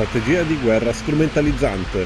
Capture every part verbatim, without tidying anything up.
strategia di guerra strumentalizzante.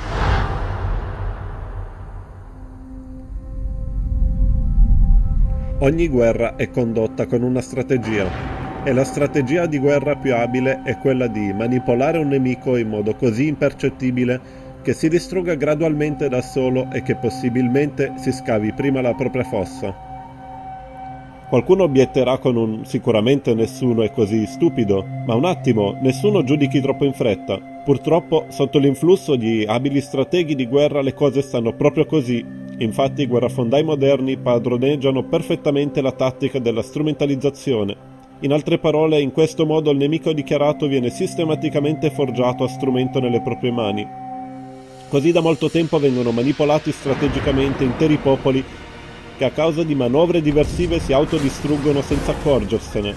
Ogni guerra è condotta con una strategia, e la strategia di guerra più abile è quella di manipolare un nemico in modo così impercettibile che si distrugga gradualmente da solo e che possibilmente si scavi prima la propria fossa. Qualcuno obietterà con un sicuramente nessuno è così stupido, ma un attimo, nessuno giudichi troppo in fretta. Purtroppo, sotto l'influsso di abili strateghi di guerra le cose stanno proprio così. Infatti i guerrafondai moderni padroneggiano perfettamente la tattica della strumentalizzazione. In altre parole, in questo modo il nemico dichiarato viene sistematicamente forgiato a strumento nelle proprie mani. Così da molto tempo vengono manipolati strategicamente interi popoli che a causa di manovre diversive si autodistruggono senza accorgersene.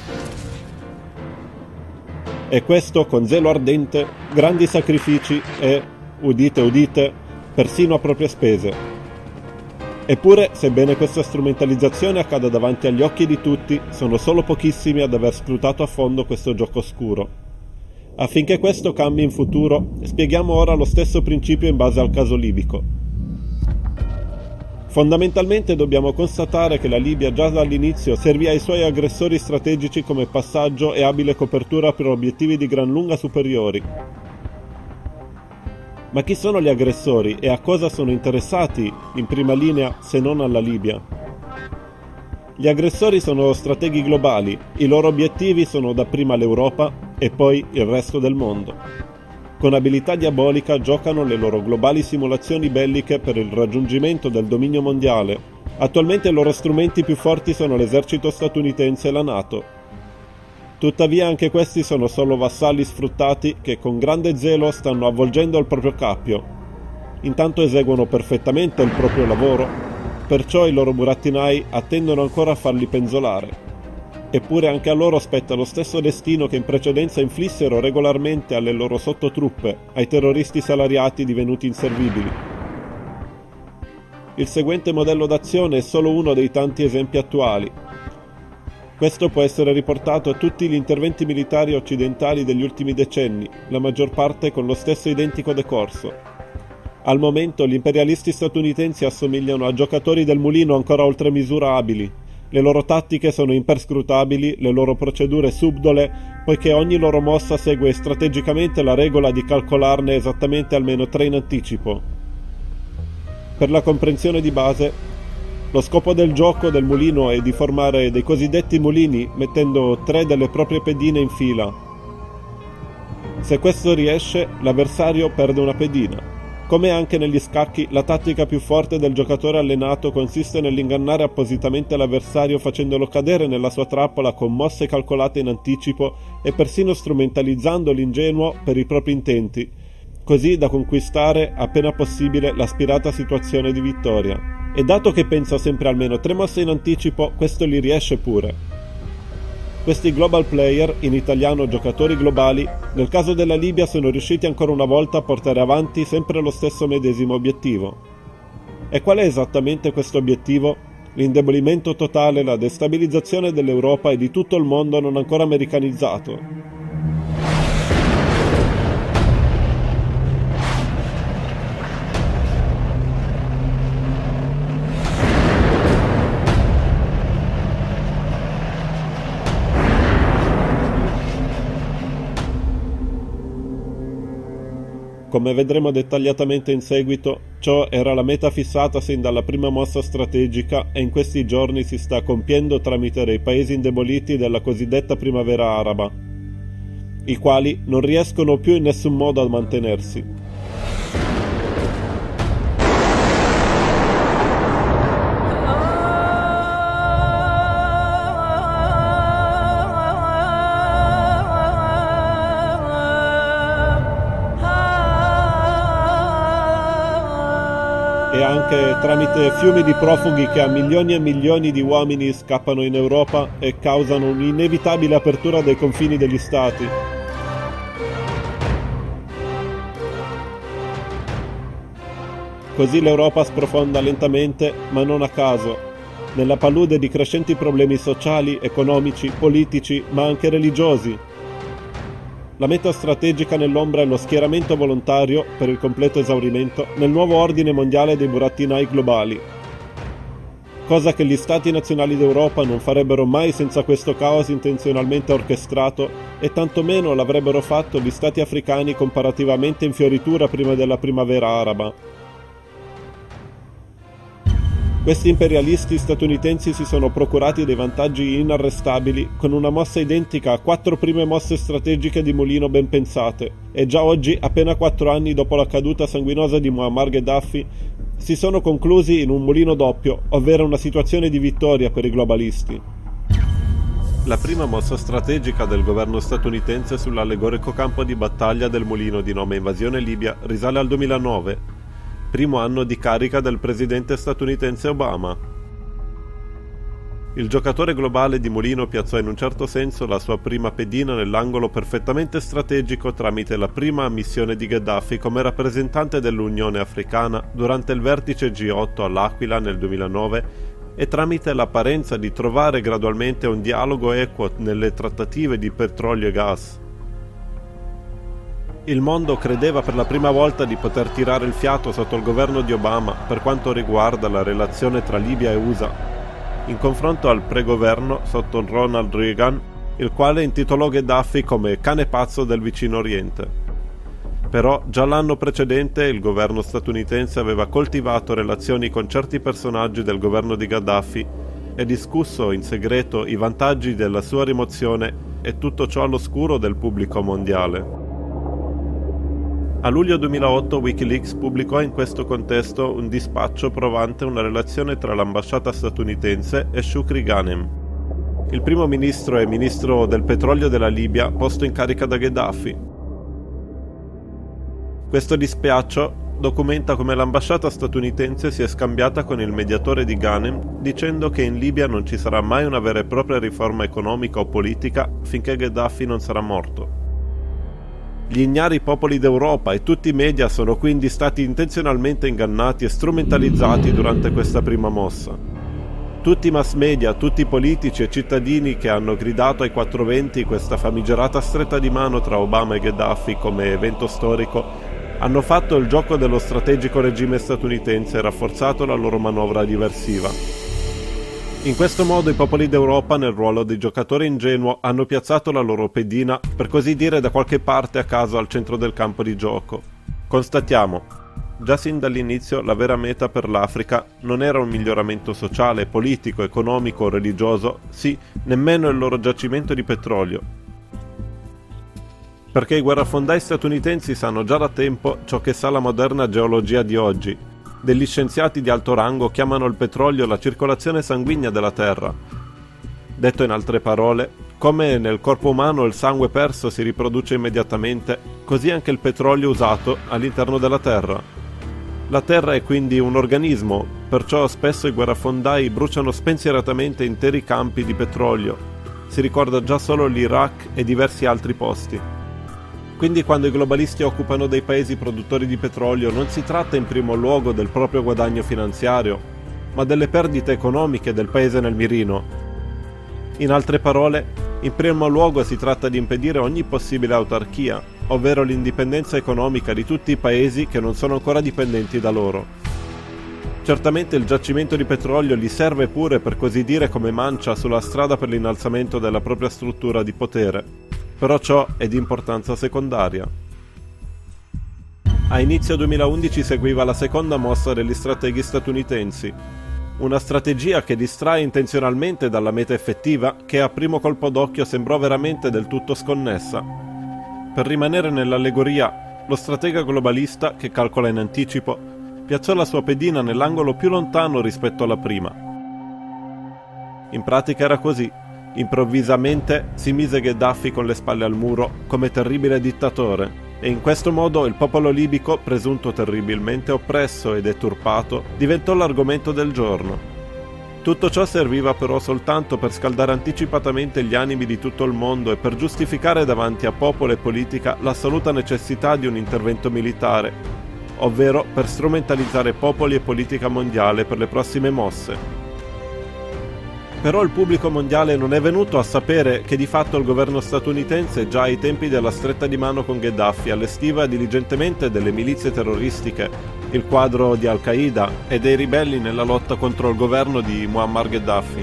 E questo con zelo ardente, grandi sacrifici e, udite udite, persino a proprie spese. Eppure, sebbene questa strumentalizzazione accada davanti agli occhi di tutti, sono solo pochissimi ad aver scrutato a fondo questo gioco oscuro. Affinché questo cambi in futuro, spieghiamo ora lo stesso principio in base al caso libico. Fondamentalmente dobbiamo constatare che la Libia già dall'inizio servì ai suoi aggressori strategici come passaggio e abile copertura per obiettivi di gran lunga superiori. Ma chi sono gli aggressori e a cosa sono interessati in prima linea se non alla Libia? Gli aggressori sono strateghi globali, i loro obiettivi sono dapprima l'Europa e poi il resto del mondo. Con abilità diabolica giocano le loro globali simulazioni belliche per il raggiungimento del dominio mondiale. Attualmente i loro strumenti più forti sono l'esercito statunitense e la NATO. Tuttavia anche questi sono solo vassalli sfruttati che con grande zelo stanno avvolgendo il proprio cappio. Intanto eseguono perfettamente il proprio lavoro, perciò i loro burattinai attendono ancora a farli penzolare. Eppure anche a loro spetta lo stesso destino che in precedenza inflissero regolarmente alle loro sottotruppe, ai terroristi salariati divenuti inservibili. Il seguente modello d'azione è solo uno dei tanti esempi attuali. Questo può essere riportato a tutti gli interventi militari occidentali degli ultimi decenni, la maggior parte con lo stesso identico decorso. Al momento gli imperialisti statunitensi assomigliano a giocatori del mulino ancora oltre misura abili. Le loro tattiche sono imperscrutabili, le loro procedure subdole, poiché ogni loro mossa segue strategicamente la regola di calcolarne esattamente almeno tre in anticipo. Per la comprensione di base, lo scopo del gioco del mulino è di formare dei cosiddetti mulini mettendo tre delle proprie pedine in fila. Se questo riesce, l'avversario perde una pedina. Come anche negli scacchi, la tattica più forte del giocatore allenato consiste nell'ingannare appositamente l'avversario facendolo cadere nella sua trappola con mosse calcolate in anticipo e persino strumentalizzando l'ingenuo per i propri intenti, così da conquistare appena possibile l'aspirata situazione di vittoria. E dato che pensa sempre almeno tre mosse in anticipo, questo gli riesce pure. Questi global player, in italiano giocatori globali, nel caso della Libia sono riusciti ancora una volta a portare avanti sempre lo stesso medesimo obiettivo. E qual è esattamente questo obiettivo? L'indebolimento totale e la destabilizzazione dell'Europa e di tutto il mondo non ancora americanizzato. Come vedremo dettagliatamente in seguito, ciò era la meta fissata sin dalla prima mossa strategica e in questi giorni si sta compiendo tramite dei paesi indeboliti della cosiddetta primavera araba, i quali non riescono più in nessun modo a mantenersi. E anche tramite fiumi di profughi che a milioni e milioni di uomini scappano in Europa e causano un'inevitabile apertura dei confini degli stati. Così l'Europa sprofonda lentamente, ma non a caso, nella palude di crescenti problemi sociali, economici, politici, ma anche religiosi. La meta strategica nell'ombra è lo schieramento volontario, per il completo esaurimento, nel nuovo ordine mondiale dei burattinai globali. Cosa che gli stati nazionali d'Europa non farebbero mai senza questo caos intenzionalmente orchestrato, e tantomeno l'avrebbero fatto gli stati africani comparativamente in fioritura prima della primavera araba. Questi imperialisti statunitensi si sono procurati dei vantaggi inarrestabili con una mossa identica a quattro prime mosse strategiche di mulino ben pensate, e già oggi, appena quattro anni dopo la caduta sanguinosa di Muammar Gheddafi, si sono conclusi in un mulino doppio, ovvero una situazione di vittoria per i globalisti. La prima mossa strategica del governo statunitense sull'allegorico campo di battaglia del mulino di nome Invasione Libia risale al duemilanove, primo anno di carica del presidente statunitense Obama. Il giocatore globale di mulino piazzò in un certo senso la sua prima pedina nell'angolo perfettamente strategico tramite la prima missione di Gheddafi come rappresentante dell'Unione Africana durante il vertice G otto all'Aquila nel duemilanove e tramite l'apparenza di trovare gradualmente un dialogo equo nelle trattative di petrolio e gas. Il mondo credeva per la prima volta di poter tirare il fiato sotto il governo di Obama per quanto riguarda la relazione tra Libia e U S A, in confronto al pregoverno sotto Ronald Reagan, il quale intitolò Gheddafi come cane pazzo del vicino Oriente. Però già l'anno precedente il governo statunitense aveva coltivato relazioni con certi personaggi del governo di Gheddafi e discusso in segreto i vantaggi della sua rimozione, e tutto ciò all'oscuro del pubblico mondiale. A luglio duemilaotto Wikileaks pubblicò in questo contesto un dispaccio provante una relazione tra l'ambasciata statunitense e Shukri Ghanem, il primo ministro e ministro del petrolio della Libia posto in carica da Gheddafi. Questo dispaccio documenta come l'ambasciata statunitense si è scambiata con il mediatore di Ghanem dicendo che in Libia non ci sarà mai una vera e propria riforma economica o politica finché Gheddafi non sarà morto. Gli ignari popoli d'Europa e tutti i media sono quindi stati intenzionalmente ingannati e strumentalizzati durante questa prima mossa. Tutti i mass media, tutti i politici e cittadini che hanno gridato ai quattrocentoventi questa famigerata stretta di mano tra Obama e Gheddafi come evento storico, hanno fatto il gioco dello strategico regime statunitense e rafforzato la loro manovra diversiva. In questo modo i popoli d'Europa, nel ruolo di giocatore ingenuo, hanno piazzato la loro pedina, per così dire, da qualche parte a caso al centro del campo di gioco. Constatiamo, già sin dall'inizio la vera meta per l'Africa non era un miglioramento sociale, politico, economico o religioso, sì, nemmeno il loro giacimento di petrolio. Perché i guerrafondai statunitensi sanno già da tempo ciò che sa la moderna geologia di oggi. Degli scienziati di alto rango chiamano il petrolio la circolazione sanguigna della Terra. Detto in altre parole, come nel corpo umano il sangue perso si riproduce immediatamente, così anche il petrolio usato all'interno della Terra. La Terra è quindi un organismo, perciò spesso i guerrafondai bruciano spensieratamente interi campi di petrolio. Si ricorda già solo l'Iraq e diversi altri posti. Quindi quando i globalisti occupano dei paesi produttori di petrolio non si tratta in primo luogo del proprio guadagno finanziario, ma delle perdite economiche del paese nel mirino. In altre parole, in primo luogo si tratta di impedire ogni possibile autarchia, ovvero l'indipendenza economica di tutti i paesi che non sono ancora dipendenti da loro. Certamente il giacimento di petrolio gli serve pure, per così dire, come mancia sulla strada per l'innalzamento della propria struttura di potere. Però ciò è di importanza secondaria. A inizio duemilaundici seguiva la seconda mossa degli strateghi statunitensi, una strategia che distrae intenzionalmente dalla meta effettiva che a primo colpo d'occhio sembrò veramente del tutto sconnessa. Per rimanere nell'allegoria, lo stratega globalista, che calcola in anticipo, piazzò la sua pedina nell'angolo più lontano rispetto alla prima. In pratica era così. Improvvisamente si mise Gheddafi con le spalle al muro come terribile dittatore, e in questo modo il popolo libico, presunto terribilmente oppresso e deturpato, diventò l'argomento del giorno. Tutto ciò serviva però soltanto per scaldare anticipatamente gli animi di tutto il mondo e per giustificare davanti a popolo e politica l'assoluta necessità di un intervento militare, ovvero per strumentalizzare popoli e politica mondiale per le prossime mosse. Però il pubblico mondiale non è venuto a sapere che di fatto il governo statunitense già ai tempi della stretta di mano con Gheddafi allestiva diligentemente delle milizie terroristiche, il quadro di Al-Qaeda e dei ribelli nella lotta contro il governo di Muammar Gheddafi.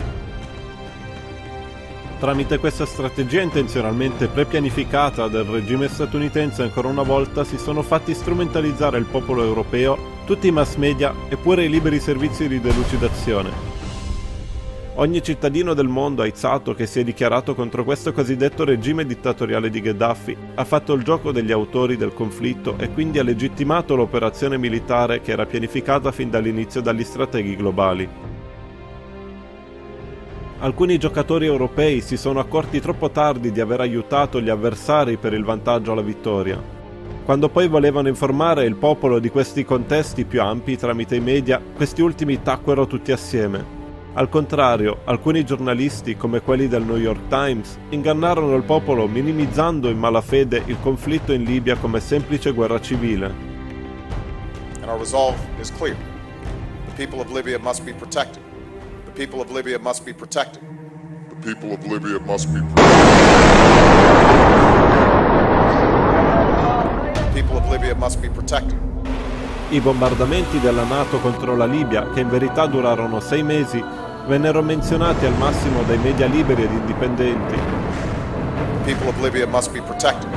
Tramite questa strategia intenzionalmente prepianificata del regime statunitense ancora una volta si sono fatti strumentalizzare il popolo europeo, tutti i mass media e pure i liberi servizi di delucidazione. Ogni cittadino del mondo aizzato che si è dichiarato contro questo cosiddetto regime dittatoriale di Gheddafi ha fatto il gioco degli autori del conflitto e quindi ha legittimato l'operazione militare che era pianificata fin dall'inizio dagli strateghi globali. Alcuni giocatori europei si sono accorti troppo tardi di aver aiutato gli avversari per il vantaggio alla vittoria. Quando poi volevano informare il popolo di questi contesti più ampi tramite i media, questi ultimi tacquero tutti assieme. Al contrario, alcuni giornalisti, come quelli del New York Times, ingannarono il popolo minimizzando in malafede il conflitto in Libia come semplice guerra civile. And our resolve is clear. The people of Libya must be protected. The people of Libya must be protected. The people of Libya must be protected. The people of Libya must be protected. I bombardamenti della NATO contro la Libia, che in verità durarono sei mesi, vennero menzionati al massimo dai media liberi ed indipendenti. The people of Libya must be protected.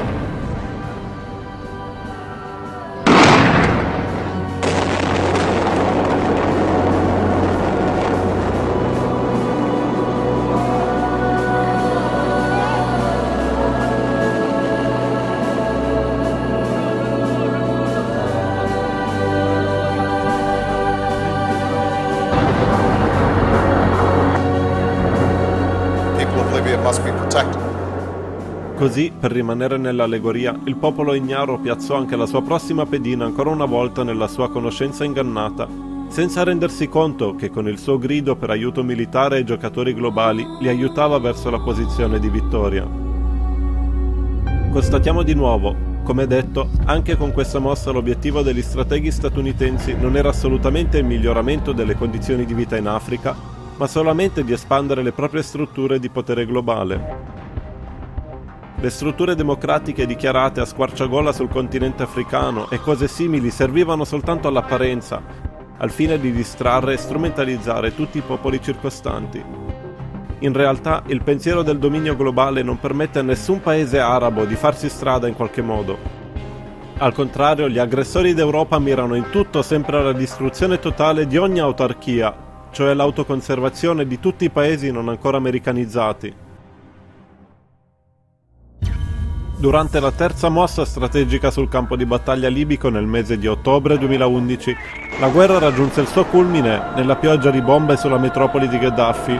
Così, per rimanere nell'allegoria, il popolo ignaro piazzò anche la sua prossima pedina ancora una volta nella sua conoscenza ingannata, senza rendersi conto che con il suo grido per aiuto militare ai giocatori globali li aiutava verso la posizione di vittoria. Constatiamo di nuovo, come detto, anche con questa mossa l'obiettivo degli strateghi statunitensi non era assolutamente il miglioramento delle condizioni di vita in Africa, ma solamente di espandere le proprie strutture di potere globale. Le strutture democratiche dichiarate a squarciagola sul continente africano e cose simili servivano soltanto all'apparenza, al fine di distrarre e strumentalizzare tutti i popoli circostanti. In realtà, il pensiero del dominio globale non permette a nessun paese arabo di farsi strada in qualche modo. Al contrario, gli aggressori d'Europa mirano in tutto sempre alla distruzione totale di ogni autarchia, cioè l'autoconservazione di tutti i paesi non ancora americanizzati. Durante la terza mossa strategica sul campo di battaglia libico nel mese di ottobre duemilaundici, la guerra raggiunse il suo culmine nella pioggia di bombe sulla metropoli di Gheddafi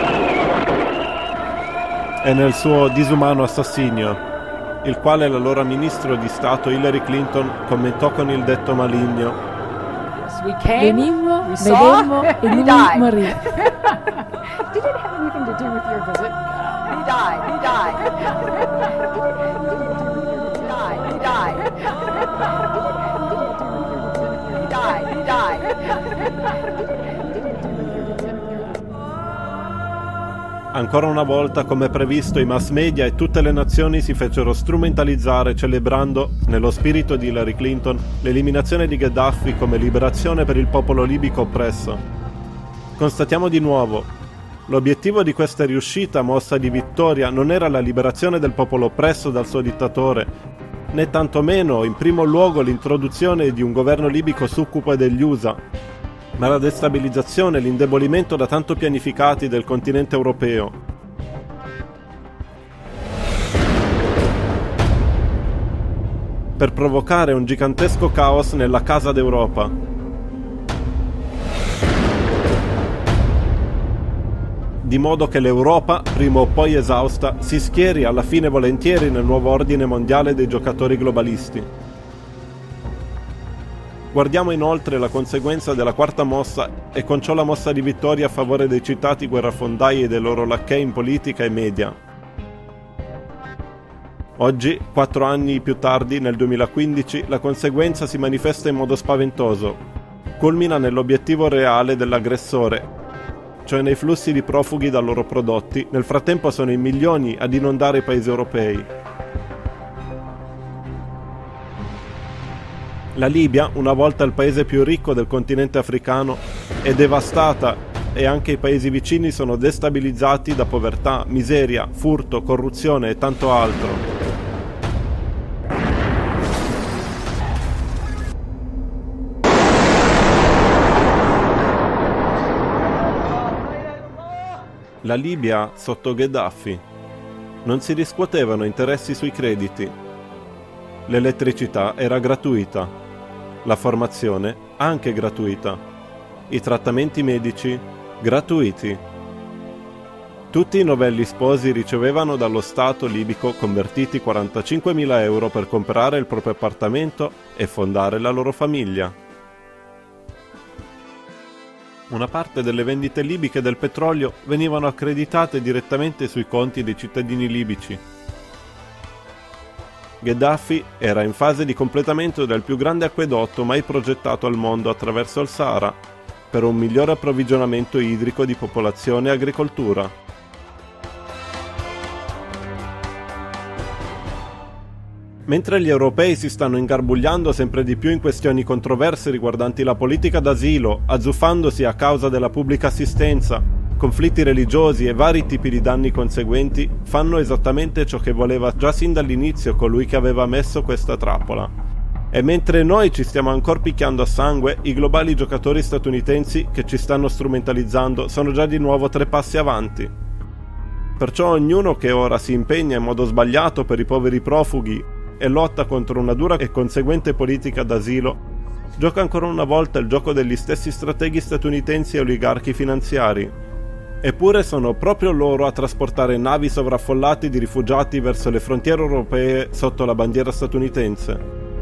e nel suo disumano assassinio, il quale l'allora ministro di Stato Hillary Clinton commentò con il detto maligno: venimmo, vedemmo e lui morì. Did it have anything to do with your visit? He died. He died. He died. He died. He died. He died. Ancora una volta, come previsto, i mass media e tutte le nazioni si fecero strumentalizzare celebrando, nello spirito di Hillary Clinton, l'eliminazione di Gheddafi come liberazione per il popolo libico oppresso. Constatiamo di nuovo: l'obiettivo di questa riuscita mossa di vittoria non era la liberazione del popolo oppresso dal suo dittatore, né tantomeno, in primo luogo, l'introduzione di un governo libico succube degli U S A, ma la destabilizzazione e l'indebolimento da tanto pianificati del continente europeo. Per provocare un gigantesco caos nella Casa d'Europa. Di modo che l'Europa, prima o poi esausta, si schieri alla fine volentieri nel nuovo ordine mondiale dei giocatori globalisti. Guardiamo inoltre la conseguenza della quarta mossa e con ciò la mossa di vittoria a favore dei citati guerrafondai e dei loro lacchei in politica e media. Oggi, quattro anni più tardi, nel duemilaquindici, la conseguenza si manifesta in modo spaventoso. Culmina nell'obiettivo reale dell'aggressore, cioè nei flussi di profughi da loro prodotti, nel frattempo sono in milioni ad inondare i paesi europei. La Libia, una volta il paese più ricco del continente africano, è devastata e anche i paesi vicini sono destabilizzati da povertà, miseria, furto, corruzione e tanto altro. La Libia sotto Gheddafi. Non si riscuotevano interessi sui crediti. L'elettricità era gratuita. La formazione anche gratuita. I trattamenti medici gratuiti. Tutti i novelli sposi ricevevano dallo Stato libico convertiti quarantacinquemila euro per comprare il proprio appartamento e fondare la loro famiglia. Una parte delle vendite libiche del petrolio venivano accreditate direttamente sui conti dei cittadini libici. Gheddafi era in fase di completamento del più grande acquedotto mai progettato al mondo attraverso il Sahara, per un migliore approvvigionamento idrico di popolazione e agricoltura. Mentre gli europei si stanno ingarbugliando sempre di più in questioni controverse riguardanti la politica d'asilo, azzuffandosi a causa della pubblica assistenza, conflitti religiosi e vari tipi di danni conseguenti, fanno esattamente ciò che voleva già sin dall'inizio colui che aveva messo questa trappola. E mentre noi ci stiamo ancora picchiando a sangue, i globali giocatori statunitensi che ci stanno strumentalizzando sono già di nuovo tre passi avanti. Perciò ognuno che ora si impegna in modo sbagliato per i poveri profughi e lotta contro una dura e conseguente politica d'asilo, gioca ancora una volta il gioco degli stessi strateghi statunitensi e oligarchi finanziari. Eppure sono proprio loro a trasportare navi sovraffollate di rifugiati verso le frontiere europee sotto la bandiera statunitense.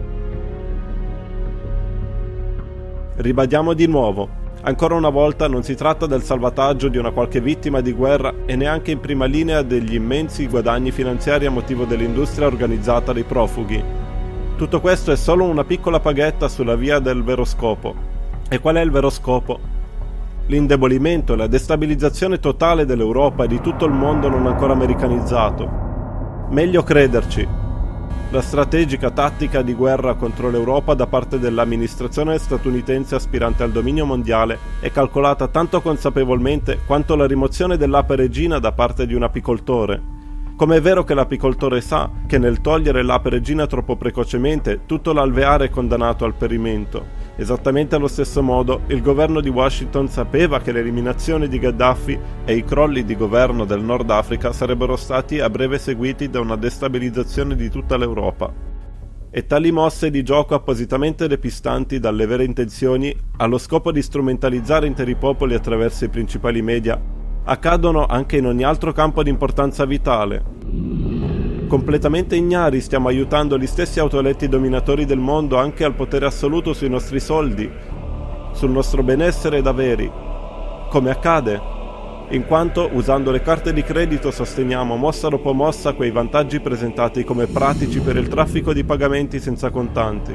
Ribadiamo di nuovo, ancora una volta non si tratta del salvataggio di una qualche vittima di guerra e neanche in prima linea degli immensi guadagni finanziari a motivo dell'industria organizzata dei profughi. Tutto questo è solo una piccola paghetta sulla via del vero scopo. E qual è il vero scopo? L'indebolimento e la destabilizzazione totale dell'Europa e di tutto il mondo non ancora americanizzato. Meglio crederci. La strategica tattica di guerra contro l'Europa da parte dell'amministrazione statunitense aspirante al dominio mondiale è calcolata tanto consapevolmente quanto la rimozione dell'ape regina da parte di un apicoltore. Come è vero che l'apicoltore sa che nel togliere l'ape regina troppo precocemente tutto l'alveare è condannato al perimento, esattamente allo stesso modo il governo di Washington sapeva che l'eliminazione di Gheddafi e i crolli di governo del Nord Africa sarebbero stati a breve seguiti da una destabilizzazione di tutta l'Europa. E tali mosse di gioco appositamente depistanti dalle vere intenzioni, allo scopo di strumentalizzare interi popoli attraverso i principali media, accadono anche in ogni altro campo di importanza vitale. Completamente ignari stiamo aiutando gli stessi autoeletti dominatori del mondo anche al potere assoluto sui nostri soldi, sul nostro benessere ed averi. Come accade? In quanto, usando le carte di credito, sosteniamo mossa dopo mossa quei vantaggi presentati come pratici per il traffico di pagamenti senza contanti.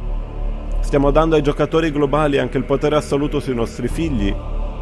Stiamo dando ai giocatori globali anche il potere assoluto sui nostri figli.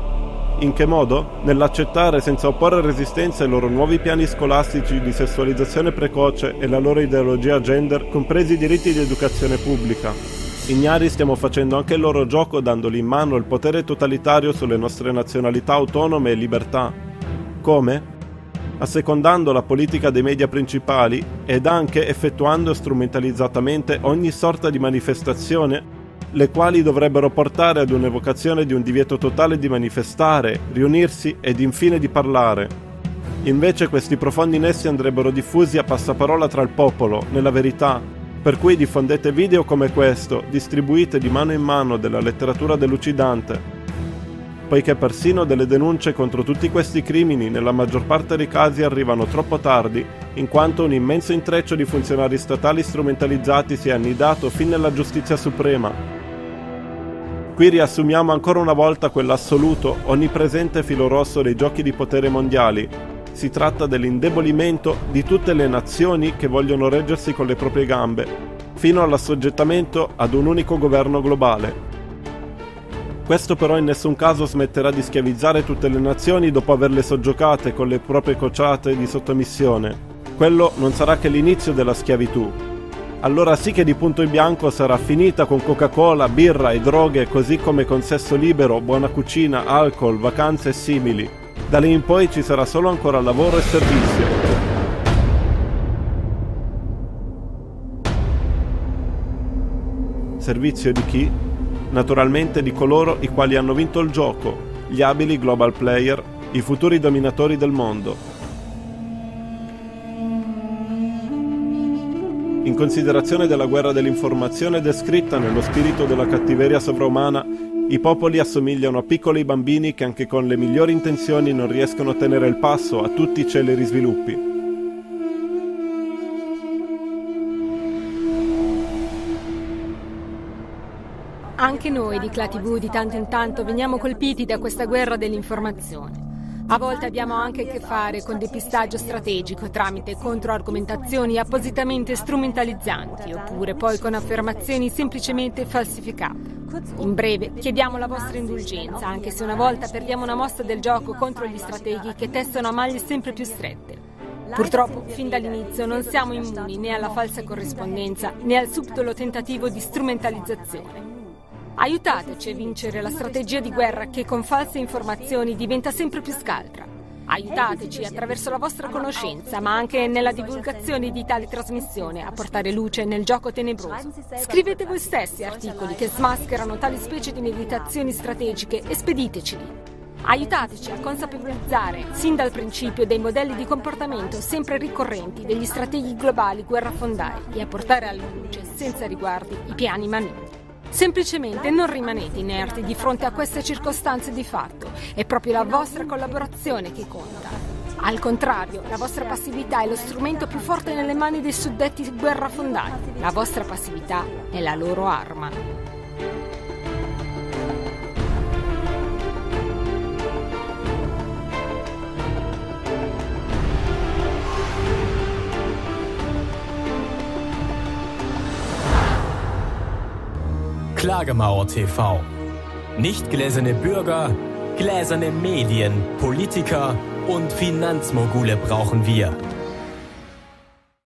In che modo? Nell'accettare senza opporre resistenza i loro nuovi piani scolastici di sessualizzazione precoce e la loro ideologia gender, compresi i diritti di educazione pubblica. Ignari stiamo facendo anche il loro gioco dandogli in mano il potere totalitario sulle nostre nazionalità autonome e libertà. Come? Assecondando la politica dei media principali ed anche effettuando strumentalizzatamente ogni sorta di manifestazione, le quali dovrebbero portare ad un'evocazione di un divieto totale di manifestare, riunirsi ed infine di parlare. Invece questi profondi nessi andrebbero diffusi a passaparola tra il popolo, nella verità, per cui diffondete video come questo, distribuite di mano in mano della letteratura delucidante, poiché persino delle denunce contro tutti questi crimini nella maggior parte dei casi arrivano troppo tardi, in quanto un immenso intreccio di funzionari statali strumentalizzati si è annidato fin nella giustizia suprema. Qui riassumiamo ancora una volta quell'assoluto, onnipresente filo rosso dei giochi di potere mondiali. Si tratta dell'indebolimento di tutte le nazioni che vogliono reggersi con le proprie gambe, fino all'assoggettamento ad un unico governo globale. Questo però in nessun caso smetterà di schiavizzare tutte le nazioni dopo averle soggiocate con le proprie crociate di sottomissione. Quello non sarà che l'inizio della schiavitù. Allora sì che di punto in bianco sarà finita con Coca-Cola, birra e droghe, così come con sesso libero, buona cucina, alcol, vacanze e simili. Da lì in poi ci sarà solo ancora lavoro e servizio. Servizio di chi? Naturalmente di coloro i quali hanno vinto il gioco, gli abili global player, i futuri dominatori del mondo. In considerazione della guerra dell'informazione descritta nello spirito della cattiveria sovraumana, i popoli assomigliano a piccoli bambini che anche con le migliori intenzioni non riescono a tenere il passo a tutti i celeri sviluppi. Anche noi di Cla tivù di tanto in tanto veniamo colpiti da questa guerra dell'informazione. A volte abbiamo anche a che fare con depistaggio strategico tramite controargomentazioni appositamente strumentalizzanti, oppure poi con affermazioni semplicemente falsificate. In breve, chiediamo la vostra indulgenza, anche se una volta perdiamo una mossa del gioco contro gli strateghi che testano a maglie sempre più strette. Purtroppo, fin dall'inizio non siamo immuni né alla falsa corrispondenza né al subdolo tentativo di strumentalizzazione. Aiutateci a vincere la strategia di guerra che con false informazioni diventa sempre più scaltra. Aiutateci attraverso la vostra conoscenza, ma anche nella divulgazione di tali trasmissioni, a portare luce nel gioco tenebroso. Scrivete voi stessi articoli che smascherano tali specie di meditazioni strategiche e spediteceli. Aiutateci a consapevolizzare, sin dal principio, dei modelli di comportamento sempre ricorrenti degli strateghi globali guerrafondai e a portare alla luce, senza riguardi, i piani maligni. Semplicemente non rimanete inerti di fronte a queste circostanze di fatto, è proprio la vostra collaborazione che conta. Al contrario, la vostra passività è lo strumento più forte nelle mani dei suddetti guerrafondai. La vostra passività è la loro arma. Klagemauer T V. Nicht gläserne Bürger, gläserne Medien, Politiker und Finanzmogule brauchen wir.